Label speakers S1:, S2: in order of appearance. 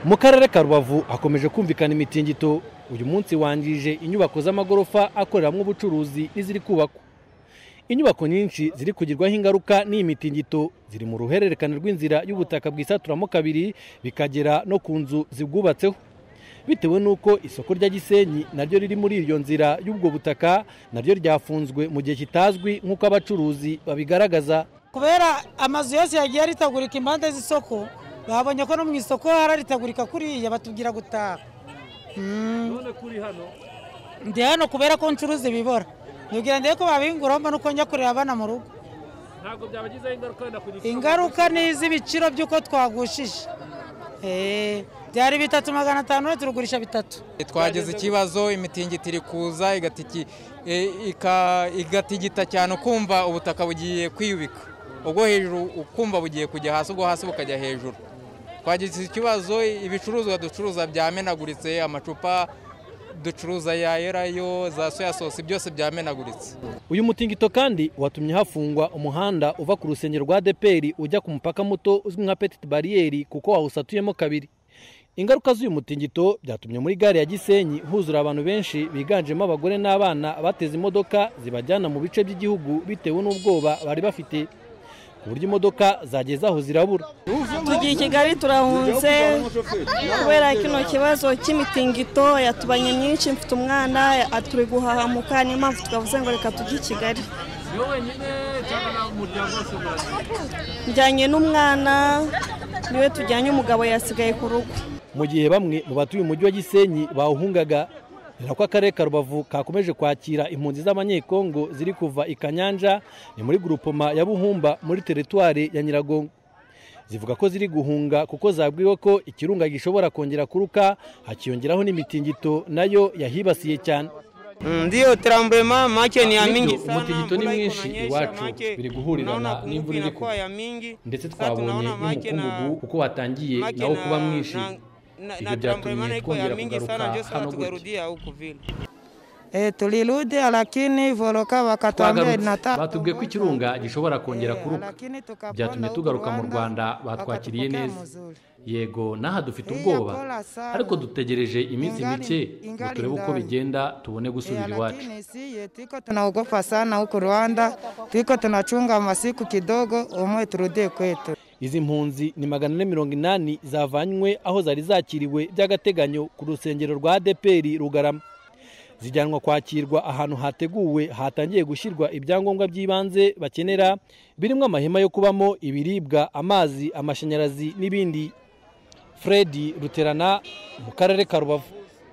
S1: Mu karere ka Rubavu hakomeje kumvikana imitingito uyu munsi wangije inyubako z'amagorofa akoreramo ubucuruzi n'iziri kubakwa. Inyubako nyinshi ziri kugirwaho ingaruka n'iyi mitingito ziri mu ruhererekane rw'inzira y'ubutaka bwisaturamo kabiri bikagera no ku nzu zibwubatseho. Bitewe nuko isoko rya Gisenyi naryo riri muri iyo nzira y'ubwo butaka naryo ryafunzwe mu gihe kitazwi nk'uko abacuruzi babigaragaza.
S2: Kubera amazu yose yagiye aritagurika impande z'isoko, babonye ko no mu isoko hararitagurika kuriya batubwira gutaha.
S1: None kuri hano
S2: ndi hano kubera ko ncuruza ibibora, nibwira ndiye ko babinguramo nuko njya kureba abana mu rugo.
S1: Ntabwo byabagizeho ingaruka wenda kugikora.
S2: Ingaruka ni iz'ibiciro by'uko twagushije. Byari 3,500 turugurisha 3.
S3: Twageze ikibazo imitingito iri kuza igatigita cyane ukumva ubutaka bugiye kwiyubika, ubwo hejuru ukumva bugiye kujya hasi, ubwo hasi bukajya hejuru. Twagize ikibazo ibicuruzwa ducuruza byamenaguritse, amacupa ducuruza ya erayo za soya sauce byose byamenaguritse.
S1: Uyu mutingito kandi watumye hafungwa umuhanda uva ku rusengero rwa ADEPR ujya ku mupaka muto uzwi nka Petite Barriere kuko wawusatuyemo kabiri. Ingaruka z'uyu mutingito byatumye muri gare ya Gisenyi huzura abantu benshi biganjemo abagore n'abana bateze imodoka zibajyana mu bice by'igihugu bitewe n'ubwoba bari bafite, ku buryo imodoka zageze aho zirabura.
S4: Tugiye Kigali turahunze kubera kino kibazo cy'imitingito yatubanye myinshi. Mfite umwana turi guhahamuka, niyo mpamvu twavuze ngo reka tujye Kigali. Njyanye n'umwana, niwe tujyanye, umugabo yasigaye ku rugo.
S1: Mu gihe bamwe mu batuye umujyi wa Gisenyi bawuhungaga, nako akarere ka Rubavu kakomeje kwakira impunzi z'abanyekongo ziri kuva i Kanyanja ni muri groupement ya Buhumba muri teritwari ya Nyiragongo. Zivuga ko ziri guhunga kuko zabwiwe ko ikirunga gishobora kongera kuruka, hakiyongeraho n'imitingito nayo yahibasiye cyane.
S5: Ndio tremblement make ni ya mingi sana.
S1: Umutingito ni mwinshi iwacu, biri guhurirana n'imvura iri kugwa, ndetse twabonye n'umukungugu kuko watangiye nawo kuba mwinshi. Ibyo byatumye twongera kugaruka hano gutya.
S2: Tulirudi lakini voroka wakatuambia inataka.
S1: Batubwiye ko ikirunga gishobora kongera kuruka, byatumye tugaruka mu Rwanda, batwakiriye neza. Yego naha dufite ubwoba, ariko dutegereje iminsi mike ngo turebe uko bigenda tubone gusubira iwacu.
S2: Tunaogopa sana huko Rwanda, tuko tunachunga masiku kidogo umwe turudie kwetu.
S1: Izi mpunzi ni 480 zavanywe aho zari zakiriwe by'agateganyo ku rusengero rwa ADEPR Rugarama. Zijyanwa kwakirwa ahantu hateguwe hatangiye gushyirwa ibyangombwa by'ibanze bakenera, birimo amahema yo kubamo, ibiribwa, amazi, amashanyarazi n'ibindi. Fred Ruterana mu karere ka Rubavu.